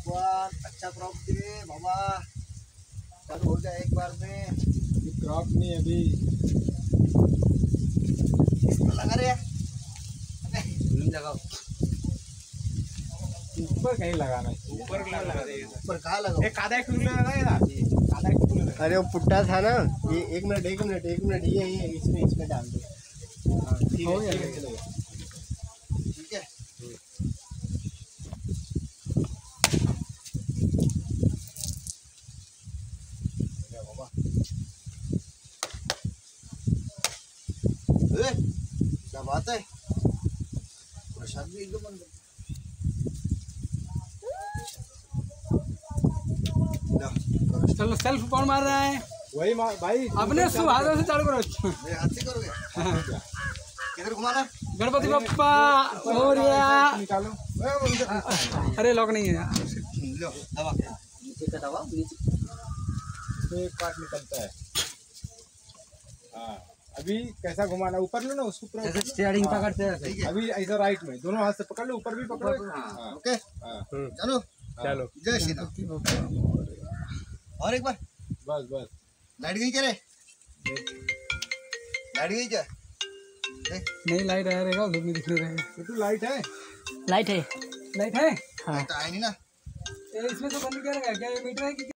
भगवान अच्छा क्रॉप दे बाबा, चालू हो जाए एक बार में। क्रॉप नहीं अभी लगा रहे नहीं लगाओ, ऊपर कहीं लगाना चाहिए। ऊपर कहाँ लगाओ? एक आधा किलो लगाएगा, आधा किलो। अरे वो पुट्टा था ना, ये एक मिनट ये इसमें डाल दो। हो गया ठीक है। क्या बात है, प्रसाद भी एकदम अंदर। चलो सेल्फ कौन मार रहा है? वही भाई अपने हाथों से चालू करो। मेरे हाथ से करोगे? किधर घुमाना? गणपति बप्पा मोरया। निकालो। अरे लॉक नहीं है यार। लो दबा, नीचे का दबा, नीचे तो एक पार्ट निकलता है। हाँ अभी कैसा घुमाना, ऊपर लो ना उसको पूरा, ऐसे स्टीयरिंग पकड़ते हैं। ठीक है। अभी ऐसा राइट में दोनों हाथ से पकड़ लो, ऊपर भी पकड़ो। हाँ ओके चलो चलो जय श्री राम। और एक बार बस बस। लाइट गई क्या रे? लाइट गई क्या? नहीं लाइट आया रहेगा, धूप में दिखने रहेगा। तो लाइट है, लाइट है। तो आया नहीं ना। इसमें तो बंद क्या रहेगा? क्या ये मीटर है कि